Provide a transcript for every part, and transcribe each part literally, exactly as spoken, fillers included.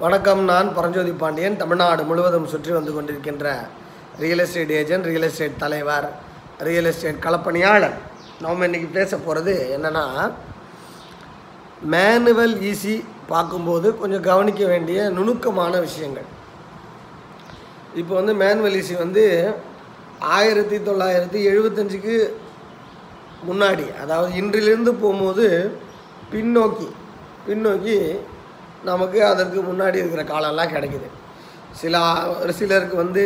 வணக்கம். நான் பரஞ்சோதி பாண்டியன். தமிழ்நாடு முழுவதும் சுற்றி வந்து கொண்டிருக்கின்ற real estate agent, real estate தலைவர், ரியல் எஸ்டேட் களப்பணியாளர். நாம் இன்றைக்கி பேச போகிறது என்னென்னா, மேனுவல் ஈஸி பார்க்கும்போது கொஞ்சம் கவனிக்க வேண்டிய நுணுக்கமான விஷயங்கள். இப்போ வந்து மேனுவல் ஈஸி வந்து ஆயிரத்தி தொள்ளாயிரத்தி எழுபத்தஞ்சுக்கு முன்னாடி, அதாவது இன்றிலிருந்து போகும்போது பின்னோக்கி பின்னோக்கி நமக்கு அதற்கு முன்னாடி இருக்கிற காலம்லாம் கிடைக்குது. சில ஒரு சிலருக்கு வந்து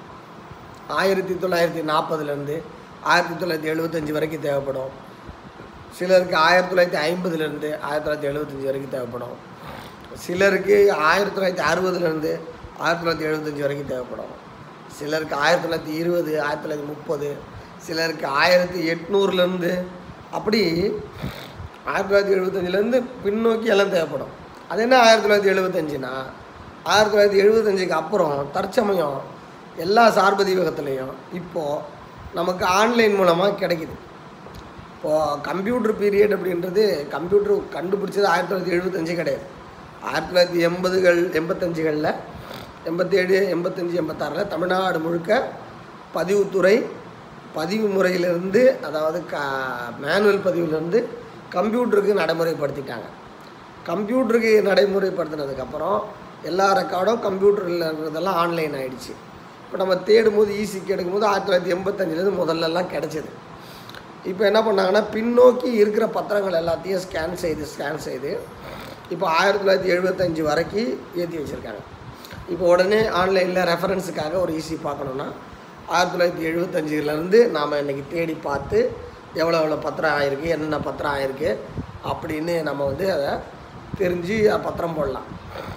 ஆயிரத்தி தொள்ளாயிரத்தி நாற்பதுலேருந்து ஆயிரத்தி தொள்ளாயிரத்தி எழுபத்தஞ்சி வரைக்கும் தேவைப்படும். சிலருக்கு ஆயிரத்தி தொள்ளாயிரத்தி ஐம்பதுலேருந்து ஆயிரத்தி தொள்ளாயிரத்தி எழுபத்தஞ்சி வரைக்கும் தேவைப்படும். சிலருக்கு ஆயிரத்தி தொள்ளாயிரத்தி அறுபதுலேருந்து ஆயிரத்தி தொள்ளாயிரத்தி எழுபத்தஞ்சி வரைக்கும் தேவைப்படும். சிலருக்கு ஆயிரத்தி தொள்ளாயிரத்தி இருபது ஆயிரத்தி தொள்ளாயிரத்தி முப்பது சிலருக்கு ஆயிரத்தி எட்நூறுலேருந்து அப்படி ஆயிரத்தி தொள்ளாயிரத்தி எழுபத்தஞ்சிலேருந்து பின்னோக்கி எல்லாம் தேவைப்படும். அது என்ன ஆயிரத்தி தொள்ளாயிரத்தி எழுபத்தஞ்சுனா, ஆயிரத்தி தொள்ளாயிரத்தி எழுபத்தஞ்சுக்கு அப்புறம் தற்சமயம் எல்லா சார்பதிவகத்துலேயும் இப்போது நமக்கு ஆன்லைன் மூலமாக கிடைக்கிது. இப்போது கம்ப்யூட்டர் பீரியட் அப்படின்றது கம்ப்யூட்டர் கண்டுபிடிச்சது ஆயிரத்தி தொள்ளாயிரத்தி எழுபத்தஞ்சு கிடையாது. ஆயிரத்தி தொள்ளாயிரத்தி எண்பதுகள் எண்பத்தஞ்சுகளில் எண்பத்தேழு எண்பத்தஞ்சு எண்பத்தாறில் தமிழ்நாடு முழுக்க பதிவுத்துறை பதிவு முறையிலிருந்து, அதாவது க மேனுவல் பதிவிலிருந்து கம்ப்யூட்டருக்கு நடைமுறைப்படுத்திட்டாங்க. கம்ப்யூட்டருக்கு நடைமுறைப்படுத்தினதுக்கப்புறம் எல்லா ரெக்கார்டும் கம்ப்யூட்டரில் இருக்கிறதெல்லாம் ஆன்லைன் ஆகிடுச்சு. இப்போ நம்ம தேடும்போது ஈஸிக்கு எடுக்கும்போது ஆயிரத்தி தொள்ளாயிரத்தி எண்பத்தஞ்சிலேருந்து முதல்லலாம் கிடச்சிது. இப்போ என்ன பண்ணாங்கன்னா, பின்னோக்கி இருக்கிற பத்திரங்கள் எல்லாத்தையும் ஸ்கேன் செய்து ஸ்கேன் செய்து இப்போ ஆயிரத்தி தொள்ளாயிரத்தி எழுபத்தஞ்சி வரைக்கும் ஏற்றி வச்சுருக்காங்க. இப்போ உடனே ஆன்லைனில் ரெஃபரன்ஸுக்காக ஒரு ஈஸி பார்க்கணுன்னா ஆயிரத்தி தொள்ளாயிரத்தி எழுபத்தஞ்சிலேருந்து நாம் இன்றைக்கி தேடி பார்த்து எவ்வளோ எவ்வளோ பத்திரம் ஆகிருக்கு, என்னென்ன பத்திரம் ஆகிருக்கு அப்படின்னு நம்ம வந்து அதை தெரிஞ்சு பத்திரம் போடலாம்.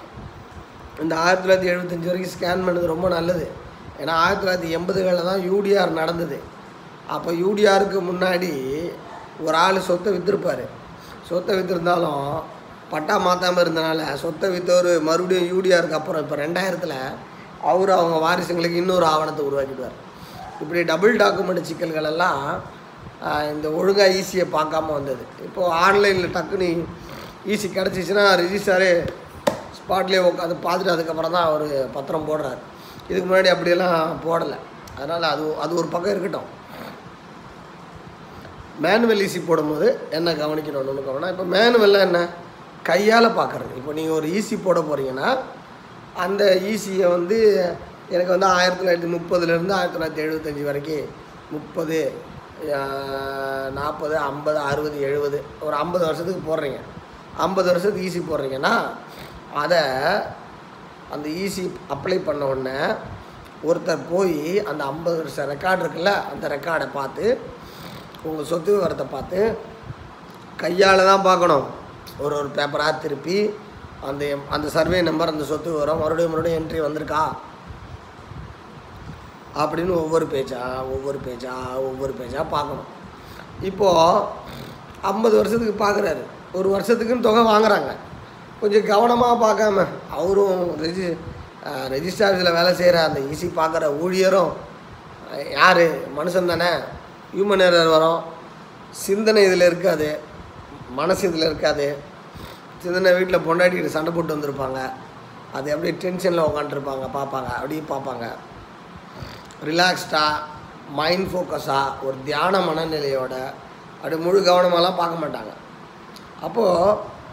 இந்த ஆயிரத்தி தொள்ளாயிரத்தி எழுபத்தஞ்சி வரைக்கும் ஸ்கேன் பண்ணது ரொம்ப நல்லது. ஏன்னா ஆயிரத்தி தொள்ளாயிரத்தி எண்பதுகளில் தான் யூடிஆர் நடந்தது. அப்போ யூடிஆருக்கு முன்னாடி ஒரு ஆள் சொத்தை விற்றுருப்பார். சொத்தை விற்றுருந்தாலும் பட்டா மாற்றாமல் இருந்தனால சொத்தை விற்றவர் மறுபடியும் யூடிஆருக்கு அப்புறம் இப்போ ரெண்டாயிரத்தில் அவர் அவங்க வாரிசுங்களுக்கு இன்னொரு ஆவணத்தை உருவாக்கிடுவார். இப்படி டபுள் டாக்குமெண்ட் சிக்கல்கள் எல்லாம் இந்த ஒழுங்காக ஈஸியை பார்க்காம வந்தது. இப்போது ஆன்லைனில் டக்குன்னு ஈஸி கிடச்சிச்சின்னா ரிஜிஸ்டாரே ஸ்பாட்லேயே உட்காந்து பார்த்துட்டு அதுக்கப்புறம் தான் அவர் பத்திரம் போடுறாரு. இதுக்கு முன்னாடி அப்படியெல்லாம் போடலை. அதனால் அது அது ஒரு பக்கம் இருக்கட்டும். மேனுவல் ஈஸி போடும்போது என்ன கவனிக்கணும்னு கவனம். இப்போ மேனுவலில் என்ன, கையால் பார்க்குறது. இப்போ நீங்கள் ஒரு ஈஸி போட போகிறீங்கன்னா அந்த ஈஸியை வந்து எனக்கு வந்து ஆயிரத்தி தொள்ளாயிரத்தி முப்பதுலேருந்து ஆயிரத்தி தொள்ளாயிரத்தி எழுபத்தஞ்சி வரைக்கும் முப்பது நாற்பது ஐம்பது அறுபது எழுபது ஒரு ஐம்பது வருஷத்துக்கு போடுறீங்க. ஐம்பது வருஷத்துக்கு ஈஸி போடுறீங்கன்னா அதை அந்த ஈஸி அப்ளை பண்ண உடனே ஒருத்தர் போய் அந்த ஐம்பது வருஷம் ரெக்கார்டு இருக்குல்ல, அந்த ரெக்கார்டை பார்த்து உங்கள் சொத்து விவரத்தை பார்த்து கையால் தான் பார்க்கணும். ஒரு ஒரு பேப்பராக திருப்பி அந்த அந்த சர்வே நம்பர், அந்த சொத்து விவரம் மறுபடியும் மறுபடியும் என்ட்ரி வந்திருக்கா அப்படின்னு ஒவ்வொரு பேஜாக ஒவ்வொரு பேஜாக ஒவ்வொரு பேஜாக பார்க்கணும். இப்போது ஐம்பது வருஷத்துக்கு பார்க்குறாரு, ஒரு வருஷத்துக்குன்னு தொகை வாங்குகிறாங்க. கொஞ்சம் கவனமாக பார்க்காம அவரும் ரெஜி ரெஜிஸ்டர் ஆஃபீஸில் வேலை செய்கிற அந்த ஈஸி பார்க்குற ஊழியரும் யார், மனுஷன் தானே, ஹியூமன் எரர் வரும். சிந்தனை இதில் இருக்காது, மனசு இதில் இருக்காது. சிந்தனை வீட்டில் பொண்டாட்டிக்கிட்டு சண்டை போட்டு வந்திருப்பாங்க. அது அப்படியே டென்ஷனில் உட்காந்துருப்பாங்க, பார்ப்பாங்க, அப்படியே பார்ப்பாங்க. ரிலாக்ஸ்டாக மைண்ட் ஃபோக்கஸாக ஒரு தியான மனநிலையோட அப்படி முழு கவனமெல்லாம் பார்க்க மாட்டாங்க. அப்போது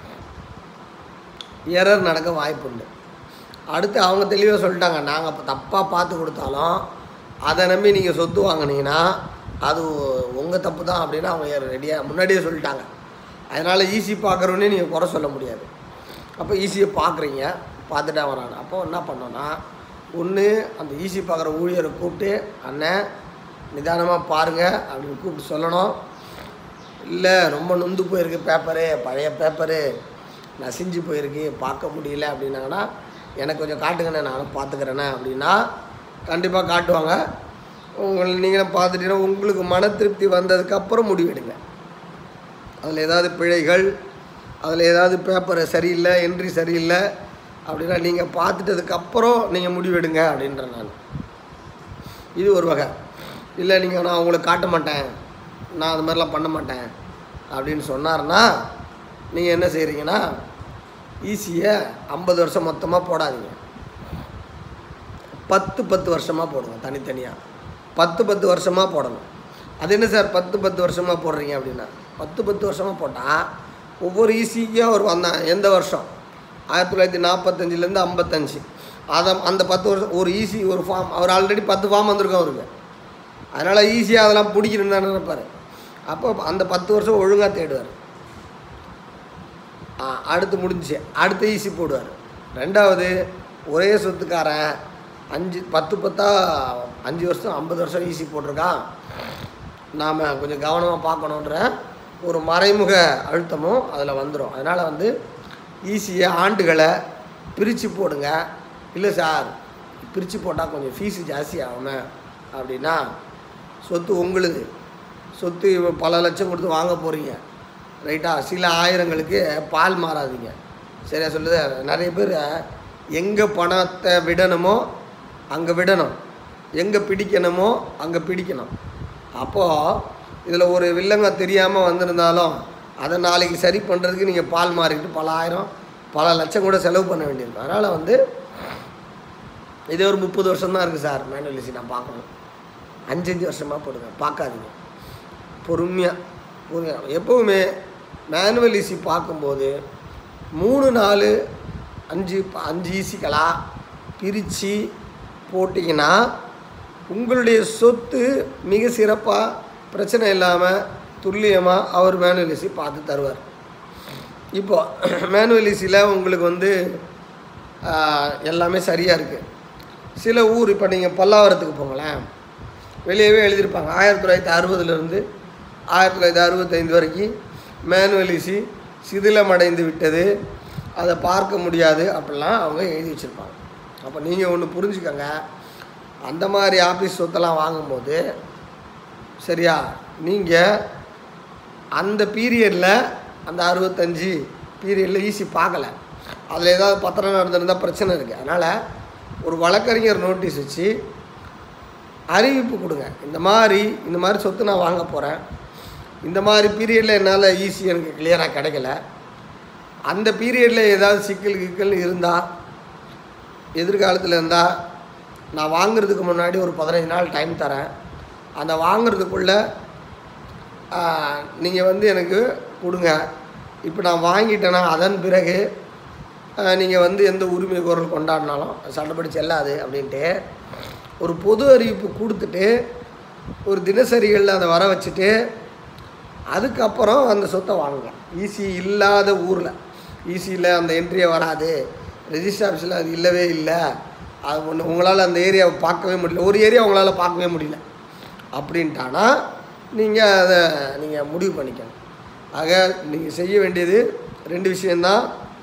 எரர் நடக்க வாய்ப்பு உண்டு. அடுத்து அவங்க தெளிவாக சொல்லிட்டாங்க, நாங்கள் இப்போ தப்பாக பார்த்து கொடுத்தாலும் அதை நம்பி நீங்கள் சொத்து வாங்கினீங்கன்னா அது உங்கள் தப்பு தான் அப்படின்னு அவங்க ரெடியாக முன்னாடியே சொல்லிட்டாங்க. அதனால் ஈஸி பார்க்குறோன்னே நீங்கள் குறை சொல்ல முடியாது. அப்போ ஈஸியை பார்க்குறீங்க, பார்த்துட்டா வராங்க. அப்போது என்ன பண்ணோன்னா, ஒன்று அந்த ஈஸி பார்க்குற ஊழியரை கூப்பிட்டு அண்ணன் நிதானமாக பாருங்கள் அப்படின்னு கூப்பிட்டு சொல்லணும். இல்லை ரொம்ப நொந்து போயிருக்கு பேப்பரு, பழைய பேப்பரு நசிஞ்சு போயிருக்கு, பார்க்க முடியல அப்படின்னாங்கன்னா எனக்கு கொஞ்சம் காட்டுங்கண்ணே, நானும் பார்த்துக்கிறேண்ணே அப்படின்னா கண்டிப்பாக காட்டுவாங்க. உங்களை நீங்களும் பார்த்துட்டீங்கன்னா உங்களுக்கு மன திருப்தி வந்ததுக்கப்புறம் முடிவெடுங்க. அதில் ஏதாவது பிழைகள், அதில் ஏதாவது பேப்பரை சரியில்லை, என்ட்ரி சரியில்லை அப்படின்னா நீங்கள் பார்த்துட்டதுக்கப்புறம் நீங்கள் முடிவெடுங்க அப்படின்றேன் நான். இது ஒரு வகை. இல்லை நீங்கள் நான் உங்களுக்கு காட்ட மாட்டேன், நான் அது மாதிரிலாம் பண்ண மாட்டேன் அப்படின்னு சொன்னார்னா நீங்கள் என்ன செய்கிறீங்கன்னா, ஈஸியை ஐம்பது வருஷம் மொத்தமாக போடாதீங்க, பத்து பத்து வருஷமாக போடுங்க தனித்தனியாக. பத்து பத்து வருஷமாக போடணும். அது என்ன சார் பத்து பத்து வருஷமாக போடுறீங்க அப்படின்னா, பத்து பத்து வருஷமாக போட்டால் ஒவ்வொரு ஈஸிக்கும் ஒரு அந்த எந்த வருஷம் ஆயிரத்தி தொள்ளாயிரத்தி நாற்பத்தஞ்சிலேருந்து ஐம்பத்தஞ்சு அதை அந்த பத்து வருஷம் ஒரு ஈஸி ஒரு ஃபார்ம் அவர் ஆல்ரெடி பத்து ஃபார்ம் வந்திருக்கோம் அவருக்கு. அதனால் ஈஸியாக அதெல்லாம் பிடிக்கணுன்னு தான் நினைப்பார். அப்போ அந்த பத்து வருஷம் ஒழுங்காக தேடுவார். அடுத்து முடிஞ்சு அடுத்த ஈஸி போடுவார். ரெண்டாவது ஒரே சொத்துக்காரன் அஞ்சு பத்து பத்தா அஞ்சு வருஷம் ஐம்பது வருஷம் ஈஸி போட்டிருக்கான், நாம் கொஞ்சம் கவனமாக பார்க்கணுன்ற ஒரு மறைமுக அழுத்தமும் அதில் வந்துடும். அதனால் வந்து ஈஸியை ஆண்டுகளை பிரித்து போடுங்க. இல்லை சார் பிரித்து போட்டால் கொஞ்சம் ஃபீஸு ஜாஸ்தி ஆகுமே அப்படின்னா, சொத்து உங்களுக்கு சொத்து பல லட்சம் கொடுத்து வாங்க போகிறீங்க ரைட்டா, சில ஆயிரங்களுக்கு பால் மாறாதீங்க. சரியா சொல்லுது. நிறைய பேர் எங்கே பணத்தை விடணுமோ அங்கே விடணும், எங்கே பிடிக்கணுமோ அங்கே பிடிக்கணும். அப்போது இதில் ஒரு வில்லங்க தெரியாமல் வந்திருந்தாலும் அதை நாளைக்கு சரி பண்ணுறதுக்கு நீங்கள் பால் மாறிக்கிட்டு பல ஆயிரம் பல லட்சம் கூட செலவு பண்ண வேண்டியிருக்கும். அதனால் வந்து இதே ஒரு முப்பது வருஷம்தான் இருக்குது சார் மேனுவல் ஈஸி நான் பார்க்கணும், அஞ்சு அஞ்சு வருஷமாக போடுங்க, பார்க்காதீங்க, பொறுமையாக பொறுமையாக. எப்போவுமே மேனுவல் ஈஸி பார்க்கும்போது மூணு நாலு அஞ்சு அஞ்சு ஈஸிகளாக பிரித்து போட்டிங்கன்னா உங்களுடைய சொத்து மிக சிறப்பாக பிரச்சனை இல்லாமல் துல்லியமாக அவர் மேனுவல் ஈஸி பார்த்து தருவார். இப்போ மேனுவல் ஈஸியில் உங்களுக்கு வந்து எல்லாமே சரியாக இருக்குது. சில ஊர் இப்போ நீங்கள் பல்லாவரத்துக்கு போங்களேன், வெளியவே எழுதியிருப்பாங்க ஆயிரத்தி தொள்ளாயிரத்தி அறுபதுலேருந்து ஆயிரத்தி தொள்ளாயிரத்தி அறுபத்தைந்து வரைக்கும் மேனுவல் ஈஸி சிதிலமடைந்து விட்டது, அதை பார்க்க முடியாது அப்படிலாம் அவங்க எழுதி வச்சுருப்பாங்க. அப்போ நீங்கள் ஒன்று புரிஞ்சுக்கோங்க, அந்த மாதிரி ஆஃபீஸ் சொத்தெல்லாம் வாங்கும்போது சரியா நீங்கள் அந்த பீரியடில் அந்த அறுபத்தஞ்சி பீரியடில் ஈஸி பார்க்கலை, அதில் ஏதாவது பத்திரம் நடந்திருந்தால் பிரச்சனை இருக்குது. அதனால் ஒரு வழக்கறிஞர் நோட்டீஸ் வச்சு அறிவிப்பு கொடுங்க, இந்த மாதிரி இந்த மாதிரி சொத்து நான் வாங்க போகிறேன், இந்த மாதிரி பீரியடில் என்னால் ஈஸி எனக்கு கிளியராக கிடைக்கல, அந்த பீரியடில் ஏதாவது சிக்கல் கிக்கல் இருந்தால் எதிர்காலத்தில் இருந்தால் நான் வாங்கிறதுக்கு முன்னாடி ஒரு பதினஞ்சு நாள் டைம் தரேன், அந்த வாங்கிறதுக்குள்ளே நீங்கள் வந்து எனக்கு கொடுங்க. இப்போ நான் வாங்கிட்டேன்னா அதன் பிறகு நீங்கள் வந்து எந்த உரிமை குரல் கொண்டாடினாலும் சட்டப்படி செல்லாது அப்படின்ட்டு ஒரு பொது அறிவிப்பு கொடுத்துட்டு ஒரு தினசரிகளில் அதை வர வச்சுட்டு அதுக்கப்புறம் அந்த சொத்தை வாங்கலாம். ஈஸி இல்லாத ஊரில் ஈஸியில் அந்த என்ட்ரியே வராது, ரெஜிஸ்டர் ஆஃபீஸில் அது இல்லவே இல்லை, அது ஒன்று உங்களால் அந்த ஏரியாவை பார்க்கவே முடியல, ஒரு ஏரியா உங்களால் பார்க்கவே முடியல அப்படின்ட்டானா நீங்கள் அதை நீங்கள் முடிவு பண்ணிக்கணும். ஆக நீங்கள் செய்ய வேண்டியது ரெண்டு விஷயந்தான்.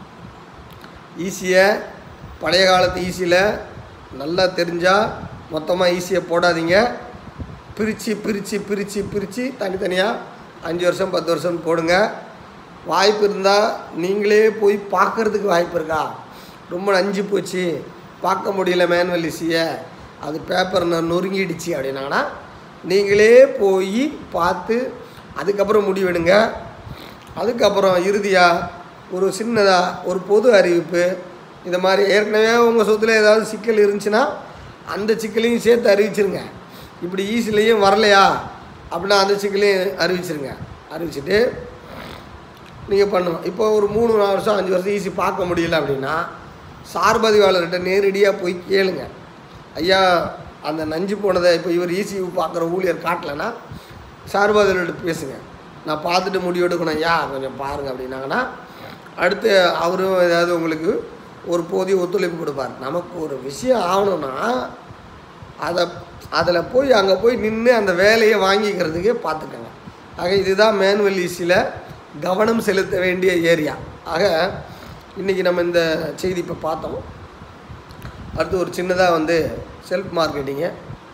ஈஸியை பழைய காலத்து ஈஸியில் நல்லா தெரிஞ்சால் மொத்தமாக ஈஸியை போடாதீங்க, பிரித்து பிரித்து பிரித்து பிரித்து தனித்தனியாக அஞ்சு வருஷம் பத்து வருஷம் போடுங்க. வாய்ப்பு இருந்தால் நீங்களே போய் பார்க்குறதுக்கு வாய்ப்பு இருக்கா, ரொம்ப நஞ்சு போச்சு பார்க்க முடியல மேனுவல் ஈஸியை, அது பேப்பர் நான் நொறுங்கிடுச்சு அப்படின்னாங்கன்னா நீங்களே போய் பார்த்து அதுக்கப்புறம் முடிவெடுங்க. அதுக்கப்புறம் இறுதியாக ஒரு சின்னதாக ஒரு பொது அறிவிப்பு, இந்த மாதிரி ஏற்கனவே உங்கள் சொத்தில் ஏதாவது சிக்கல் இருந்துச்சுன்னா அந்த சிக்கலையும் சேர்த்து அறிவிச்சிருங்க. இப்படி ஈஸிலையும் வரலையா அப்படின்னா அந்த சிக்கலையும் அறிவிச்சிருங்க. அறிவிச்சிட்டு நீங்கள் பண்ணணும். இப்போ ஒரு மூணு நாலு வருஷம் அஞ்சு வருஷம் ஈஸி பார்க்க முடியல அப்படின்னா சார்பதிவாளர்கிட்ட நேரடியாக போய் கேளுங்க, ஐயா அந்த நஞ்சு போனதை இப்போ இவர் ஈஸி பார்க்குற ஊழியர் காட்டலைன்னா சார்பதிவாளர்கிட்ட பேசுங்க, நான் பார்த்துட்டு முடிவு எடுக்கணும் ஐயா கொஞ்சம் பாருங்கள் அப்படின்னாங்கன்னா அடுத்து அவரும் ஏதாவது உங்களுக்கு ஒரு போதிய ஒத்துழைப்பு கொடுப்பார். நமக்கு ஒரு விஷயம் ஆகணும்னா அதை அதில் போய் அங்கே போய் நின்று அந்த வேலையை வாங்கிக்கிறதுக்கே பார்த்துக்கங்க. ஆக இதுதான் மேனுவல் ஈஸியில் கவனம் செலுத்த வேண்டிய ஏரியா. ஆக இன்றைக்கி நம்ம இந்த செய்தி இப்போ பார்த்தோம். அடுத்து ஒரு சின்னதாக வந்து செல்ஃப் மார்க்கெட்டிங்கு,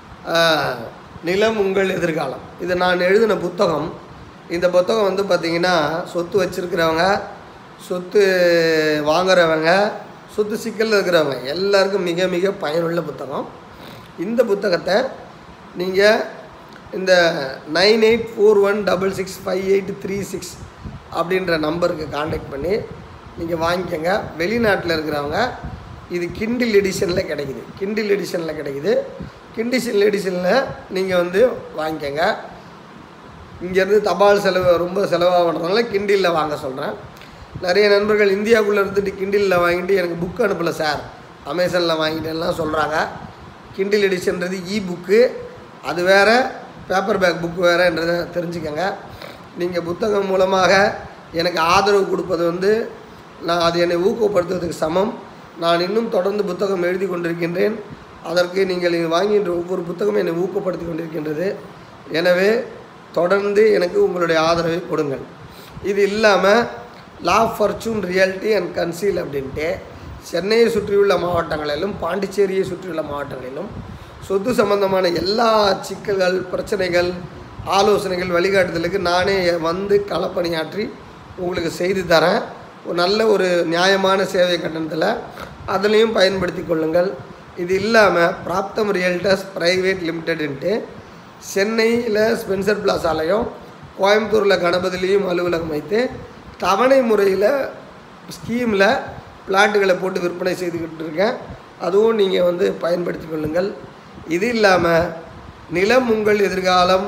நிலம் உங்கள் எதிர்காலம், இது நான் எழுதின புத்தகம். இந்த புத்தகம் வந்து பார்த்திங்கன்னா சொத்து வச்சுருக்கிறவங்க, சொத்து வாங்குறவங்க, சொத்து சிக்கலில் இருக்கிறவங்க எல்லாருக்கும் மிக மிக பயனுள்ள புத்தகம். இந்த புத்தகத்தை நீங்கள் இந்த nine eight four one double six five eight three six அப்படின்ற நம்பருக்கு கான்டாக்ட் பண்ணி நீங்கள் வாங்கிக்கோங்க. வெளிநாட்டில் இருக்கிறவங்க இது கிண்டில் எடிஷனில் கிடைக்குது, கிண்டில் எடிஷனில் கிடைக்குது. கிண்டில் எடிஷனில் நீங்கள் வந்து வாங்கிக்கோங்க. இங்கேருந்து தபால் செலவு ரொம்ப செலவாகிறதுனால கிண்டிலில் வாங்க சொல்கிறேன். நிறைய நண்பர்கள் இந்தியாவுக்குள்ளே இருந்துட்டு கிண்டிலில் வாங்கிட்டு எனக்கு புக்கு அனுப்பலை சார், அமேசானில் வாங்கிட்டேன்லாம் சொல்கிறாங்க. கிண்டில் எடிஷன்றது இ புக்கு, அது வேறு, பேப்பர் பேக் புக்கு வேறுன்றதை தெரிஞ்சுக்கோங்க. நீங்கள் புத்தகம் மூலமாக எனக்கு ஆதரவு கொடுப்பது வந்து நான் அது என்னை ஊக்கப்படுத்துவதற்கு சமம். நான் இன்னும் தொடர்ந்து புத்தகம் எழுதி கொண்டிருக்கின்றேன். அதற்கு நீங்கள் வாங்கின்ற ஒவ்வொரு புத்தகமும் என்னை ஊக்கப்படுத்தி கொண்டிருக்கின்றது. எனவே தொடர்ந்து எனக்கு உங்களுடைய ஆதரவை கொடுங்கள். இது இல்லாமல் லா ஃபார்ச்சூன் ரியாலிட்டி அண்ட் கன்சீல் அப்படின்ட்டு சென்னையை சுற்றியுள்ள மாவட்டங்களிலும் பாண்டிச்சேரியை சுற்றியுள்ள மாவட்டங்களிலும் சொத்து சம்பந்தமான எல்லா சிக்கல்கள், பிரச்சனைகள், ஆலோசனைகள், வழிகாட்டுதலுக்கு நானே வந்து களப்பணியாற்றி உங்களுக்கு செய்து தரேன். ஒரு நல்ல ஒரு நியாயமான சேவை கட்டணத்தில் அதுலேயும் பயன்படுத்தி கொள்ளுங்கள். இது இல்லாமல் பிராப்தம் ரியல்டர்ஸ் பிரைவேட் லிமிடெடுன்ட்டு சென்னையில் ஸ்பென்சர் பிளாசாலையும் கோயம்புத்தூரில் கணபதிலையும் அலுவலகம் வைத்து தவணை முறையில் ஸ்கீமில் பிளாட்டுகளை போட்டு விற்பனை செய்துக்கிட்டு இருக்கேன். அதுவும் நீங்கள் வந்து பயன்படுத்தி கொள்ளுங்கள். இது இல்லாமல் நிலம் உங்கள் எதிர்காலம்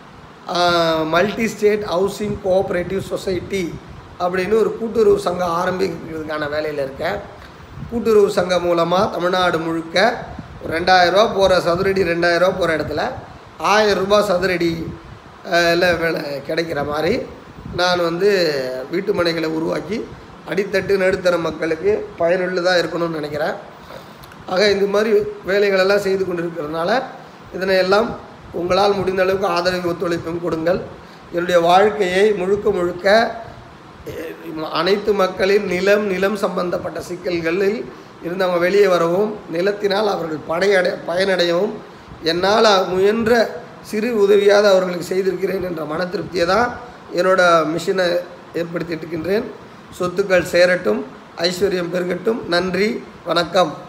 multi state housing cooperative society அப்படின்னு ஒரு கூட்டுறவு சங்கம் ஆரம்பிக்கிறதுக்கான வேலையில் இருக்கேன். கூட்டுறவு சங்கம் மூலமாக தமிழ்நாடு முழுக்க ரெண்டாயிரரூபா போகிற சதுரடி ரெண்டாயிரரூபா போகிற இடத்துல ஆயிரம் ரூபாய் சதுரடி இல்லை வேலை கிடைக்கிற மாதிரி நான் வந்து வீட்டு மனைகளை உருவாக்கி அடித்தட்டு நடுத்தர மக்களுக்கு பயனுள்ளதாக இருக்கணும்னு நினைக்கிறேன். ஆக இந்த மாதிரி வேலைகளெல்லாம் செய்து கொண்டிருக்கிறதுனால இதனை எல்லாம் உங்களால் முடிந்த அளவுக்கு ஆதரவு ஒத்துழைப்பும் கொடுங்கள். என்னுடைய வாழ்க்கையை முழுக்க முழுக்க அனைத்து மக்களின் நிலம் நிலம் சம்பந்தப்பட்ட சிக்கல்களில் இருந்து அவங்க வெளியே வரவும், நிலத்தினால் அவர்கள் படையடை பயனடையவும் என்னால் முயன்ற சிறு உதவியாக அவர்களுக்கு செய்திருக்கிறேன் என்ற மன திருப்தியை தான் என்னோட மிஷனை ஏற்படுத்திட்டு இருக்கின்றேன். சொத்துக்கள் சேரட்டும், ஐஸ்வர்யம் பெருகட்டும். நன்றி, வணக்கம்.